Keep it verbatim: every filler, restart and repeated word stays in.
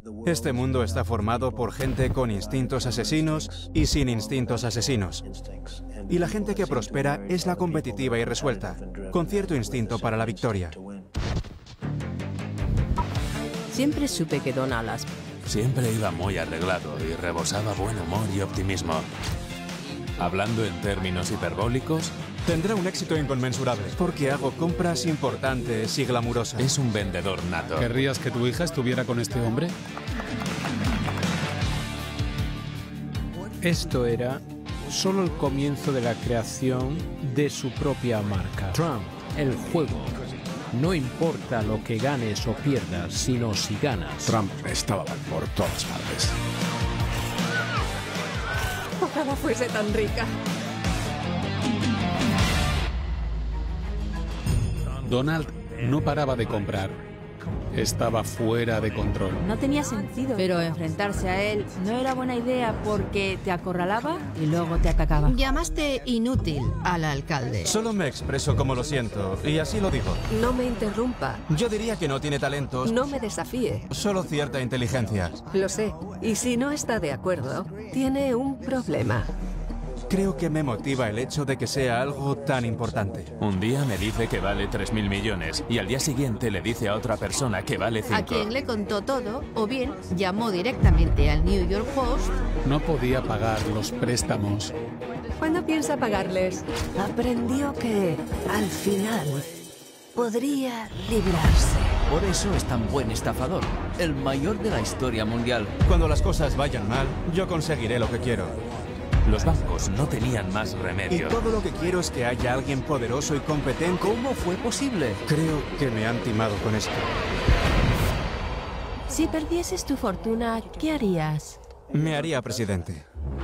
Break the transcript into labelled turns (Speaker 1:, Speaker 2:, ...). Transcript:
Speaker 1: Este mundo está formado por gente con instintos asesinos y sin instintos asesinos. Y la gente que prospera es la competitiva y resuelta, con cierto instinto para la victoria.
Speaker 2: Siempre supe que Don Alas...
Speaker 3: Siempre iba muy arreglado y rebosaba buen humor y optimismo. Hablando en términos hiperbólicos,
Speaker 1: tendrá un éxito inconmensurable, porque hago compras importantes y glamurosas.
Speaker 3: Es un vendedor nato.
Speaker 4: ¿Querrías que tu hija estuviera con este hombre?
Speaker 5: Esto era solo el comienzo de la creación de su propia marca. Trump, el juego. No importa lo que ganes o pierdas, sino si ganas.
Speaker 6: Trump estaba por todas partes.
Speaker 2: Ojalá fuese tan rica.
Speaker 4: Donald no paraba de comprar. Estaba fuera de control.
Speaker 7: No tenía sentido. Pero enfrentarse a él no era buena idea porque te acorralaba y luego te atacaba.
Speaker 8: Llamaste inútil al alcalde.
Speaker 1: Solo me expreso como lo siento, y así lo digo.
Speaker 2: No me interrumpa.
Speaker 1: Yo diría que no tiene talentos.
Speaker 2: No me desafíe.
Speaker 1: Solo cierta inteligencia.
Speaker 2: Lo sé. Y si no está de acuerdo, tiene un problema.
Speaker 1: Creo que me motiva el hecho de que sea algo tan importante.
Speaker 3: Un día me dice que vale tres mil millones y al día siguiente le dice a otra persona que vale cinco.
Speaker 8: A quien le contó todo, o bien llamó directamente al New York Post.
Speaker 4: No podía pagar los préstamos.
Speaker 2: ¿Cuándo piensa pagarles? Aprendió que, al final, podría librarse.
Speaker 9: Por eso es tan buen estafador. El mayor de la historia mundial.
Speaker 1: Cuando las cosas vayan mal, yo conseguiré lo que quiero.
Speaker 3: Los bancos no tenían más remedio.
Speaker 1: Y todo lo que quiero es que haya alguien poderoso y competente.
Speaker 9: ¿Cómo fue posible?
Speaker 1: Creo que me han timado con esto.
Speaker 7: Si perdieses tu fortuna, ¿qué harías?
Speaker 1: Me haría presidente.